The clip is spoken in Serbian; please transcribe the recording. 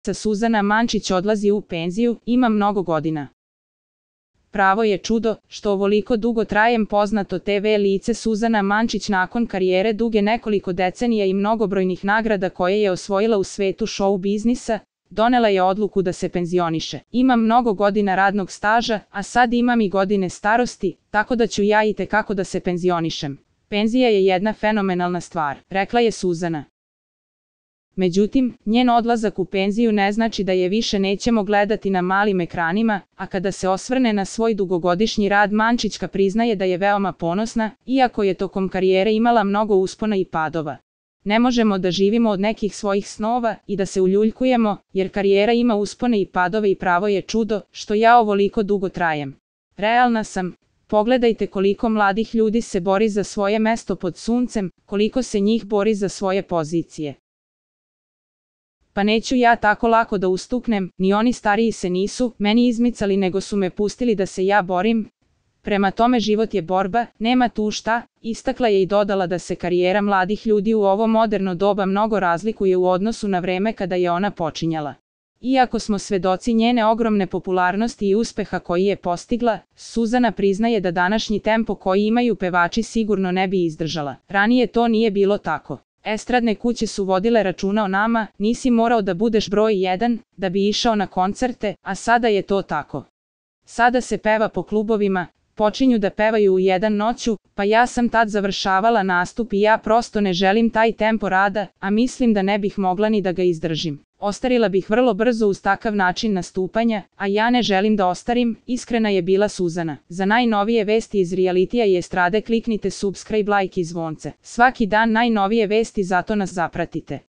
Suzana Mančić odlazi u penziju, ima mnogo godina. Pravo je čudo, što ovoliko dugo trajem poznato TV lice Suzana Mančić nakon karijere duge nekoliko decenija i mnogobrojnih nagrada koje je osvojila u svetu show biznisa, donela je odluku da se penzioniše. Imam mnogo godina radnog staža, a sad imam i godine starosti, tako da ću ja itekako da se penzionišem. Penzija je jedna fenomenalna stvar, rekla je Suzana. Međutim, njen odlazak u penziju ne znači da je više nećemo gledati na malim ekranima, a kada se osvrne na svoj dugogodišnji rad Mančićka priznaje da je veoma ponosna, iako je tokom karijere imala mnogo uspona i padova. Ne možemo da živimo od nekih svojih snova i da se uljuljkujemo, jer karijera ima uspone i padove i pravo je čudo, što ja ovoliko dugo trajem. Realna sam. Pogledajte koliko mladih ljudi se bori za svoje mesto pod suncem, koliko se njih bori za svoje pozicije. Pa neću ja tako lako da ustuknem, ni oni stariji se nisu meni izmicali nego su me pustili da se ja borim. Prema tome život je borba, nema tu šta, istakla je i dodala da se karijera mladih ljudi u ovo moderno doba mnogo razlikuje u odnosu na vreme kada je ona počinjala. Iako smo svedoci njene ogromne popularnosti i uspeha koji je postigla, Suzana priznaje da današnji tempo koji imaju pevači sigurno ne bi izdržala. Ranije to nije bilo tako. Estradne kuće su vodile računa o nama, nisi morao da budeš broj 1, da bi išao na koncerte, a sada je to tako. Sada se peva po klubovima, počinju da pevaju u 1 noću, pa ja sam tad završavala nastup i ja prosto ne želim taj tempo rada, a mislim da ne bih mogla ni da ga izdržim. Ostarila bih vrlo brzo uz takav način nastupanja, a ja ne želim da ostarim, iskrena je bila Suzana. Za najnovije vesti iz realitija i estrade kliknite subscribe, like i zvonce. Svaki dan najnovije vesti, zato nas zapratite.